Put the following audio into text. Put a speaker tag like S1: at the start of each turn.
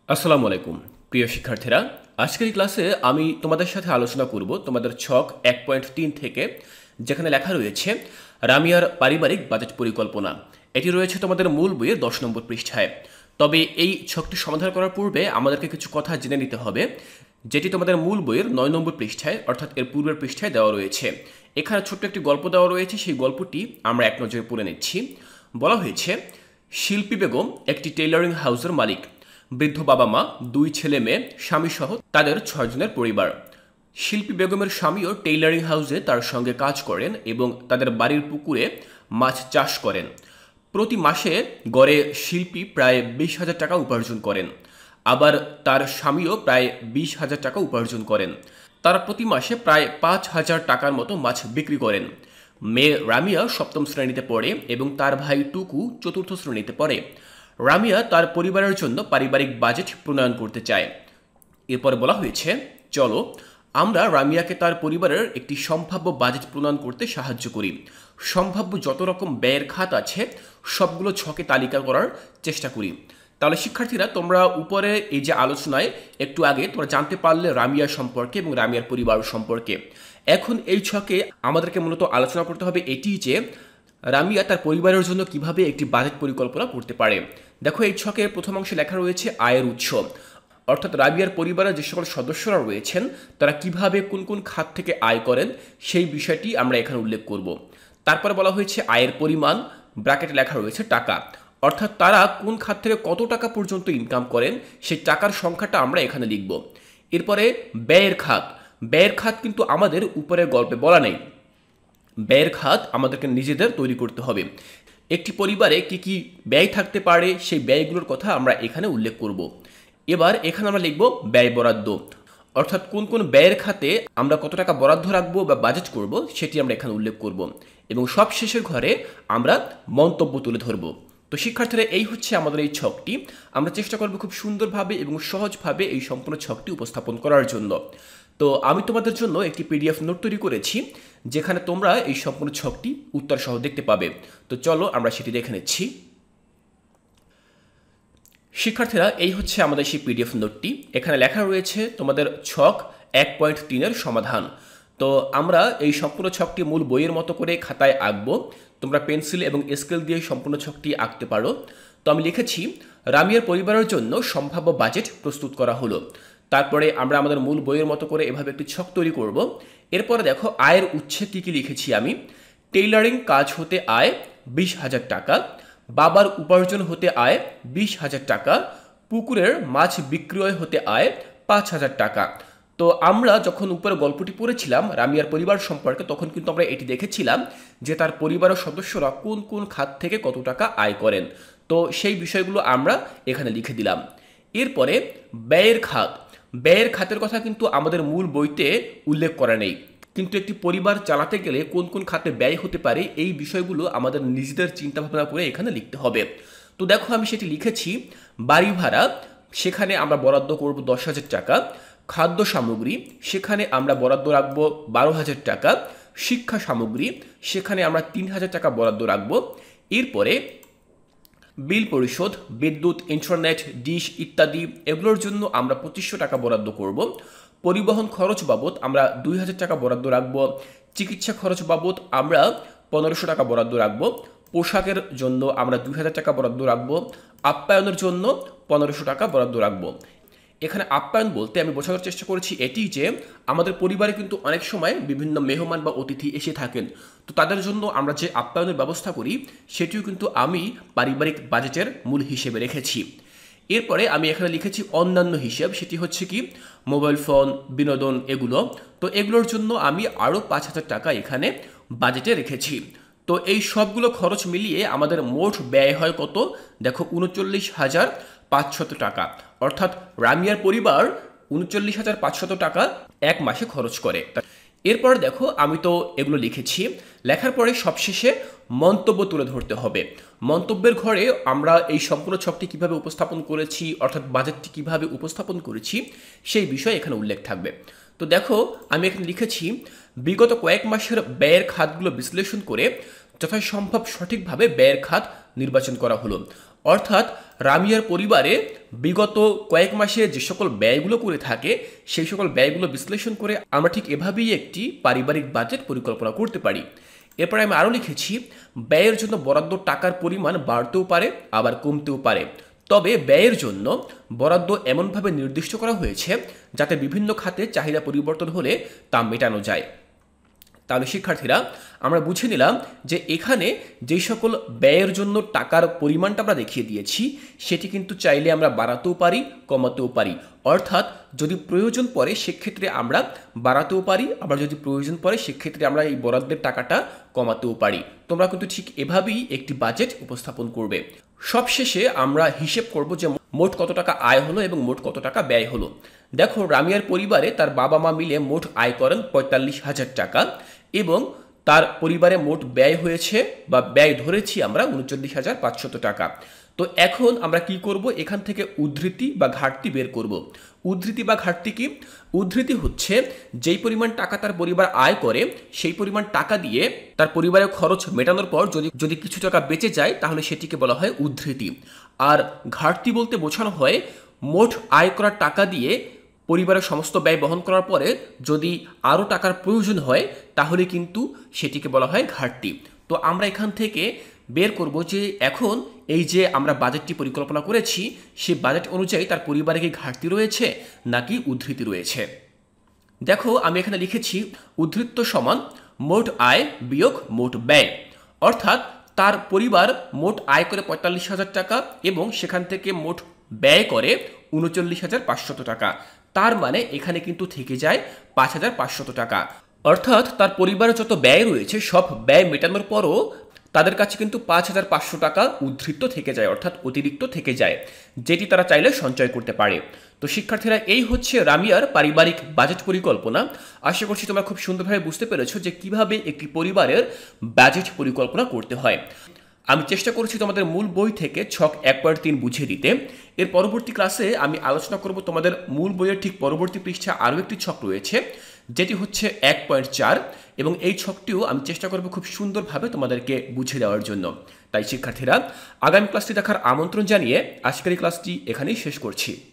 S1: আসসালামু আলাইকুম প্রিয় শিক্ষার্থীরা, আজকের এই ক্লাসে আমি তোমাদের সাথে আলোচনা করব তোমাদের ছক 1.3 থেকে, যেখানে লেখা রয়েছে রামিয়ার পারিবারিক বাজেট পরিকল্পনা। এটি রয়েছে তোমাদের মূল বইয়ের 10 নম্বর পৃষ্ঠায়। তবে এই ছকটি সমাধান করার পূর্বে আমাদেরকে কিছু কথা জেনে নিতে হবে, যেটি তোমাদের মূল বইয়ের 9 নম্বর পৃষ্ঠায় অর্থাৎ এর পূর্বের পৃষ্ঠায় দেওয়া রয়েছে। এখানে ছোট্ট একটি গল্প দেওয়া রয়েছে, সেই গল্পটি আমরা এক নজরে পড়ে নিচ্ছি। বলা হয়েছে, শিল্পী বেগম একটি টেইলরিং হাউসের মালিক। বৃদ্ধ বাবা মা, 2 ছেলে মেয়ে, স্বামী সহ তাদের 6 জনের পরিবার। শিল্পী বেগমের স্বামীও টেইলরিং হাউসে তার সঙ্গে কাজ করেন এবং তাদের বাড়ির পুকুরে মাছ চাষ করেন। প্রতি মাসে গড়ে শিল্পী প্রায় 20,000 টাকা উপার্জন করেন। আবার তার স্বামীও প্রায় 20,000 টাকা উপার্জন করেন। তারা প্রতি মাসে প্রায় 5,000 টাকার মতো মাছ বিক্রি করেন। মেয়ে রামিয়া 7ম শ্রেণীতে পড়ে এবং তার ভাই টুকু 4র্থ শ্রেণীতে পড়ে। রামিয়া তার পরিবারের জন্য পারিবারিক বাজেট প্রণয়ন করতে চায়। এরপরে বলা হয়েছে, চলো আমরা রামিয়াকে তার পরিবারের একটি সম্ভাব্য বাজেট প্রণয়ন করতে সাহায্য করি। সম্ভাব্য যত রকম ব্যয়ের খাত আছে সবগুলো ছকে তালিকা করার চেষ্টা করি। তাহলে শিক্ষার্থীরা, তোমরা উপরে এই যে আলোচনায় একটু আগে তোমরা জানতে পারলে রামিয়া সম্পর্কে এবং রামিয়ার পরিবার সম্পর্কে। এখন এই ছকে আমাদেরকে মূলত আলোচনা করতে হবে এটি যে রামিয়া তার পরিবারের জন্য কিভাবে একটি বাজেট পরিকল্পনা করতে পারে। দেখো, এই ছকের প্রথম অংশে লেখা রয়েছে আয়ের উৎস, অর্থাৎ রাবিয়ার পরিবারের যে সকল সদস্যরা রয়েছেন তারা কিভাবে কোন কোন খাত থেকে আয় করেন সেই বিষয়টি আমরা এখানে উল্লেখ করব। তারপরে বলা হয়েছে আয়ের পরিমাণ, ব্র্যাকেটে লেখা রয়েছে টাকা, অর্থাৎ তারা কোন খাত থেকে কত টাকা পর্যন্ত ইনকাম করেন সেই টাকার সংখ্যাটা আমরা এখানে লিখব। এরপরে ব্যয়ের খাত। ব্যয়ের খাত কিন্তু আমাদের উপরের গল্পে বলা নেই। ব্যয়ের খাত আমাদেরকে নিজেদের তৈরি করতে হবে। একটি পরিবারে কি কি ব্যয় থাকতে পারে সেই ব্যয়গুলোর কথা আমরা এখানে উল্লেখ করব। এবার এখানে আমরা লিখব ব্যয় বরাদ্দ, অর্থাৎ কোন কোন ব্যয়ের খাতে আমরা কত টাকা বরাদ্দ রাখবো বা বাজেট করব সেটি আমরা এখানে উল্লেখ করব। এবং সব শেষের ঘরে আমরা মন্তব্য তুলে ধরব। তো শিক্ষার্থীরা, এই হচ্ছে আমাদের এই ছকটি। আমরা চেষ্টা করব খুব সুন্দরভাবে এবং সহজভাবে এই সম্পূর্ণ ছকটি উপস্থাপন করার জন্য। তো আমি তোমাদের জন্য একটি পিডিএফ নোট তৈরি করেছি, যেখানে তোমরা এই সম্পূর্ণ ছকটি উত্তর সহ দেখতে পাবে। তো চলো আমরা সেটি দেখে নিচ্ছি। শিক্ষার্থীরা, এই হচ্ছে আমাদের সেই পিডিএফ নোটটি। এখানে লেখা রয়েছে তোমাদের ছক 1.3 সমাধান। তো আমরা এই সম্পূর্ণ ছকটি মূল বইয়ের মতো করে খাতায় আঁকবো। তোমরা পেন্সিল এবং স্কেল দিয়ে সম্পূর্ণ ছকটি আঁকতে পারো। তো আমি লিখেছি, রামিয়ার পরিবারের জন্য সম্ভাব্য বাজেট প্রস্তুত করা হলো। তারপরে আমরা আমাদের মূল বইয়ের মতো করে এভাবে একটি ছক তৈরি করব। এরপরে দেখো, আয়ের উৎসে কী কী লিখেছি আমি। টেইলারিং কাজ হতে আয় 20,000 টাকা, বাবার উপার্জন হতে আয় 20,000 টাকা, পুকুরের মাছ বিক্রয় হতে আয় 5,000 টাকা। তো আমরা যখন উপরে গল্পটি পড়েছিলাম রামিয়ার পরিবার সম্পর্কে, তখন কিন্তু আমরা এটি দেখেছিলাম যে তার পরিবারের সদস্যরা কোন কোন খাত থেকে কত টাকা আয় করেন। তো সেই বিষয়গুলো আমরা এখানে লিখে দিলাম। এরপরে ব্যয়ের খাত। ব্যয়ের খাতের কথা কিন্তু আমাদের মূল বইতে উল্লেখ করা নেই, কিন্তু একটি পরিবার চালাতে গেলে কোন কোন খাতে ব্যয় হতে পারে এই বিষয়গুলো আমাদের নিজেদের চিন্তাভাবনা করে এখানে লিখতে হবে। তো দেখো, আমি সেটি লিখেছি। বাড়ি ভাড়া, সেখানে আমরা বরাদ্দ করব 10,000 টাকা। খাদ্য সামগ্রী, সেখানে আমরা বরাদ্দ রাখব 12,000 টাকা। শিক্ষা সামগ্রী, সেখানে আমরা 3,000 টাকা বরাদ্দ রাখব। এরপরে বিল পরিশোধ, বিদ্যুৎ, ইন্টারনেট, ডিশ ইত্যাদি, এগুলোর জন্য আমরা 2,500 টাকা বরাদ্দ করব। পরিবহন খরচ বাবদ আমরা 2,000 টাকা বরাদ্দ রাখব। চিকিৎসা খরচ বাবদ আমরা 1,500 টাকা বরাদ্দ রাখব। পোশাকের জন্য আমরা 2,000 টাকা বরাদ্দ রাখব। আপ্যায়নের জন্য 1,500 টাকা বরাদ্দ রাখব। এখানে আপ্যায়ন বলতে আমি বোঝানোর চেষ্টা করেছি এটি যে আমাদের পরিবারে কিন্তু অনেক সময় বিভিন্ন মেহমান বা অতিথি এসে থাকেন। তো তাদের জন্য আমরা যে আপ্যায়নের ব্যবস্থা করি সেটিও কিন্তু আমি পারিবারিক বাজেটের মূল হিসেবে রেখেছি। এরপরে আমি এখানে লিখেছি অন্যান্য হিসেব, সেটি হচ্ছে কি মোবাইল ফোন, বিনোদন, এগুলো। তো এগুলোর জন্য আমি আরও 5,000 টাকা এখানে বাজেটে রেখেছি। তো এই সবগুলো খরচ মিলিয়ে আমাদের মোট ব্যয় হয় কত? দেখো, 39,500 টাকা। অর্থাৎ রামিয়ার পরিবার 39,500 টাকা এক মাসে খরচ করে। এরপর দেখো, আমি তো এগুলো লিখেছি। লেখার পরে সবশেষে মন্তব্য তুলে ধরতে হবে। মন্তব্যের ঘরে আমরা এই সম্পূর্ণ ছকটি কিভাবে উপস্থাপন করেছি, অর্থাৎ বাজেটটি কিভাবে উপস্থাপন করেছি সেই বিষয়ে এখানে উল্লেখ থাকবে। তো দেখো, আমি এখানে লিখেছি, বিগত কয়েক মাসের ব্যয়ের খাতগুলো বিশ্লেষণ করে যথাসম্ভব সঠিকভাবে ব্যয়ের খাত নির্বাচন করা হলো। অর্থাৎ রামিয়ার পরিবারে বিগত কয়েক মাসে যে সকল ব্যয়গুলো করে থাকে সেই সকল ব্যয়গুলো বিশ্লেষণ করে আমরা ঠিক এভাবেই একটি পারিবারিক বাজেট পরিকল্পনা করতে পারি। এরপরে আমি আরও লিখেছি, ব্যয়ের জন্য বরাদ্দ টাকার পরিমাণ বাড়তেও পারে আবার কমতেও পারে, তবে ব্যয়ের জন্য বরাদ্দ এমনভাবে নির্দিষ্ট করা হয়েছে যাতে বিভিন্ন খাতে চাহিদা পরিবর্তন হলে তা মেটানো যায়। তাহলে শিক্ষার্থীরা, আমরা বুঝে নিলাম যে এখানে যে সকল ব্যয়ের জন্য টাকার পরিমাণটা আমরা দেখিয়ে দিয়েছি সেটি কিন্তু চাইলে আমরা বাড়াতেও পারি কমাতেও পারি, অর্থাৎ যদি প্রয়োজন পড়ে সেক্ষেত্রে আমরা বাড়াতেও পারি, আবার যদি প্রয়োজন পড়ে সেক্ষেত্রে আমরা এই বরাদ্দের টাকাটা কমাতেও পারি। তোমরা কিন্তু ঠিক এভাবেই একটি বাজেট উপস্থাপন করবে। সবশেষে আমরা হিসেব করব যে মোট কত টাকা আয় হলো এবং মোট কত টাকা ব্যয় হলো। দেখো, রামিয়ার পরিবারে তার বাবা মা মিলে মোট আয় করেন ৪৫,০০০ টাকা এবং তার পরিবারে মোট ব্যয় হয়েছে বা ব্যয় ধরেছি আমরা ৩৯,৫০০ টাকা। তো এখন আমরা কি করব, এখান থেকে উদ্ধৃতি বা ঘাটতি বের করব। উদ্ধৃতি বা ঘাটতি কি? উদ্ধৃতি হচ্ছে যেই পরিমাণ টাকা তার পরিবার আয় করে সেই পরিমাণ টাকা দিয়ে তার পরিবারের খরচ মেটানোর পর যদি কিছু টাকা বেঁচে যায় তাহলে সেটিকে বলা হয় উদ্ধৃতি। আর ঘাটতি বলতে বোঝানো হয় মোট আয় করা টাকা দিয়ে পরিবারের সমস্ত ব্যয় বহন করার পরে যদি আরও টাকার প্রয়োজন হয় তাহলে কিন্তু সেটিকে বলা হয় ঘাটতি। তো আমরা এখান থেকে বের করব যে এখন এই যে আমরা বাজেটটি পরিকল্পনা করেছি সেই বাজেট অনুযায়ী তার পরিবারে কি ঘাটতি রয়েছে নাকি উদ্ধৃতি রয়েছে। দেখো, আমি এখানে লিখেছি উদ্ধৃত্ত সমান মোট আয় বিয়োগ মোট ব্যয়, অর্থাৎ তার পরিবার মোট আয় করে ৪৫,০০০ টাকা এবং সেখান থেকে মোট ব্যয় করে ৩৯,৫০০ টাকা। তার মানে এখানে কিন্তু থেকে যায় ৫,৫০০ টাকা, অর্থাৎ তার পরিবারে যত ব্যয় রয়েছে সব ব্যয় মেটানোর পরও তাদের কাছে কিন্তু ৫,৫০০ টাকা উদ্ধৃত থেকে যায়, অর্থাৎ অতিরিক্ত থেকে যায়, যেটি তারা চাইলে সঞ্চয় করতে পারে। তো শিক্ষার্থীরা, এই হচ্ছে রামিয়ার পারিবারিক বাজেট পরিকল্পনা। আশা করছি তোমরা খুব সুন্দরভাবে বুঝতে পেরেছো যে কিভাবে একটি পরিবারের বাজেট পরিকল্পনা করতে হয়। আমি চেষ্টা করছি তোমাদের মূল বই থেকে ছক ১.৩ বুঝিয়ে দিতে। এর পরবর্তী ক্লাসে আমি আলোচনা করব তোমাদের মূল বইয়ের ঠিক পরবর্তী পৃষ্ঠা আরও একটি ছক রয়েছে যেটি হচ্ছে ১.৪, এবং এই ছকটিও আমি চেষ্টা করব খুব সুন্দরভাবে তোমাদেরকে বুঝিয়ে দেওয়ার জন্য। তাই শিক্ষার্থীরা, আগামী ক্লাসটি দেখার আমন্ত্রণ জানিয়ে আজকের এই ক্লাসটি এখানেই শেষ করছি।